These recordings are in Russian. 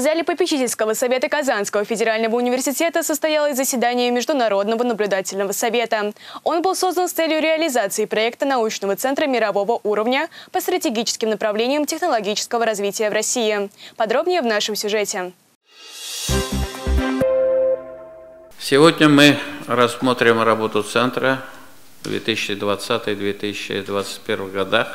В зале попечительского совета Казанского федерального университета состоялось заседание Международного наблюдательного совета. Он был создан с целью реализации проекта научного центра мирового уровня по стратегическим направлениям технологического развития в России. Подробнее в нашем сюжете. Сегодня мы рассмотрим работу центра в 2020-2021 годах,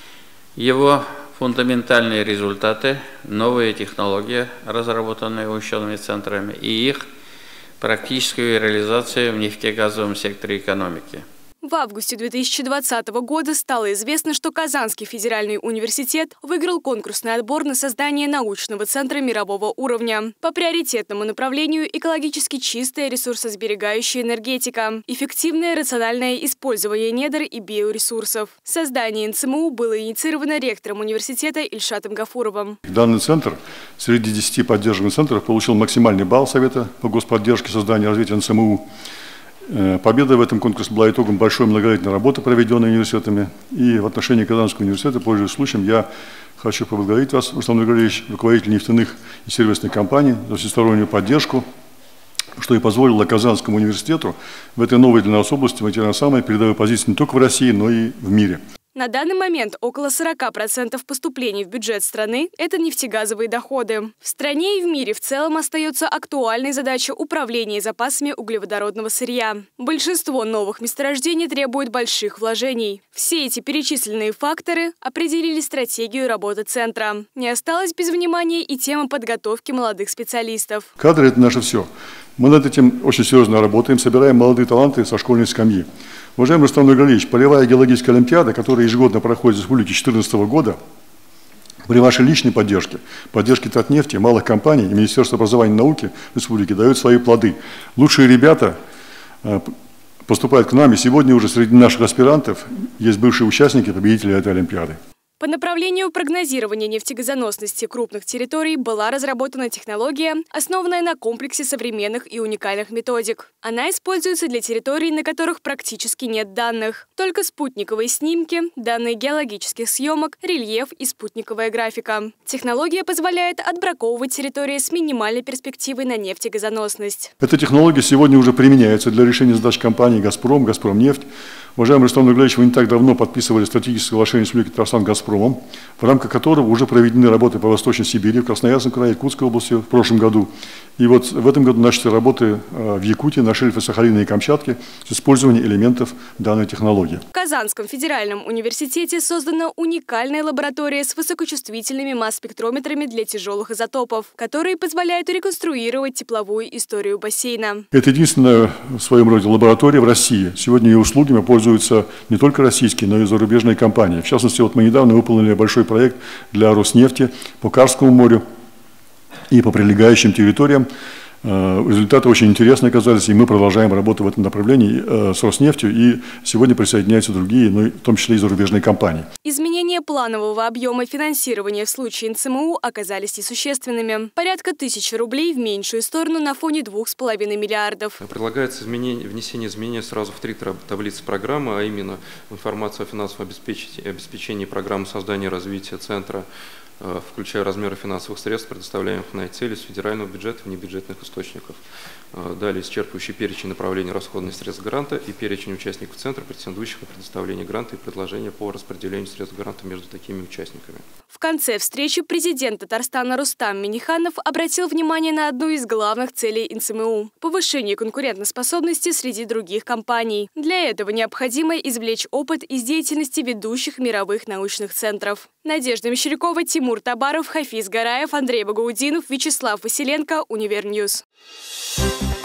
его фундаментальные результаты, новые технологии, разработанные учеными центрами, и их практическую реализацию в нефтегазовом секторе экономики. В августе 2020 года стало известно, что Казанский федеральный университет выиграл конкурсный отбор на создание научного центра мирового уровня по приоритетному направлению экологически чистая ресурсосберегающая энергетика, эффективное рациональное использование недр и биоресурсов. Создание НЦМУ было инициировано ректором университета Ильшатом Гафуровым. Данный центр среди 10 поддерживаемых центров получил максимальный балл Совета по господдержке создания и развития НЦМУ. Победа в этом конкурсе была итогом большой многолетней работы, проведенной университетами. И в отношении Казанского университета, пользуясь случаем, я хочу поблагодарить вас, Рустам Нургалиевич, руководитель нефтяных и сервисных компаний, за всестороннюю поддержку, что и позволило Казанскому университету в этой новой для нас области войти на самые передовые позиции не только в России, но и в мире. На данный момент около 40% поступлений в бюджет страны – это нефтегазовые доходы. В стране и в мире в целом остается актуальной задача управления запасами углеводородного сырья. Большинство новых месторождений требует больших вложений. Все эти перечисленные факторы определили стратегию работы центра. Не осталось без внимания и тема подготовки молодых специалистов. Кадры – это наше все. Мы над этим очень серьезно работаем, собираем молодые таланты со школьной скамьи. Уважаемый Рустам Нургалиевич, полевая геологическая олимпиада, которая ежегодно проходит в республике 2014 года, при вашей личной поддержке, поддержке Татнефти, малых компаний и Министерства образования и науки республики дают свои плоды. Лучшие ребята поступают к нам, и сегодня уже среди наших аспирантов есть бывшие участники, победители этой олимпиады. По направлению прогнозирования нефтегазоносности крупных территорий была разработана технология, основанная на комплексе современных и уникальных методик. Она используется для территорий, на которых практически нет данных. Только спутниковые снимки, данные геологических съемок, рельеф и спутниковая графика. Технология позволяет отбраковывать территории с минимальной перспективой на нефтегазоносность. Эта технология сегодня уже применяется для решения задач компаний «Газпром», «Газпромнефть». Уважаемый Рустам Нургалиевич, вы не так давно подписывали стратегическое соглашение с Татарстан «Газпромом», в рамках которого уже проведены работы по Восточной Сибири, в Красноярском крае, Иркутской области в прошлом году. И вот в этом году начаты работы в Якутии, на шельфе Сахалина и Камчатки с использованием элементов данной технологии. В Казанском федеральном университете создана уникальная лаборатория с высокочувствительными масс-спектрометрами для тяжелых изотопов, которые позволяют реконструировать тепловую историю бассейна. Это единственная в своем роде лаборатория в России. Сегодня ее услугами пользуются не только российские, но и зарубежные компании. В частности, вот мы недавно выполнили большой проект для Роснефти по Карскому морю и по прилегающим территориям. Результаты очень интересные оказались, и мы продолжаем работу в этом направлении с Роснефтью, и сегодня присоединяются другие, в том числе и зарубежные компании. Изменения планового объема финансирования в случае НЦМУ оказались несущественными. Порядка 1000 рублей в меньшую сторону на фоне 2,5 миллиардов. Предлагается внесение изменений сразу в 3 таблицы программы, а именно информацию о финансовом обеспечении программы создания и развития центра, включая размеры финансовых средств, предоставляемых на эти цели с федерального бюджета и внебюджетных источников. Далее исчерпывающий перечень направлений расходных средств гранта и перечень участников центра, претендующих на предоставление гранта и предложения по распределению средств гранта между такими участниками. В конце встречи президент Татарстана Рустам Минниханов обратил внимание на одну из главных целей НЦМУ – повышение конкурентоспособности среди других компаний. Для этого необходимо извлечь опыт из деятельности ведущих мировых научных центров. Надежда Мещерякова, Тимур Табаров, Хафиз Гараев, Андрей Багаудинов, Вячеслав Василенко, Универньюз.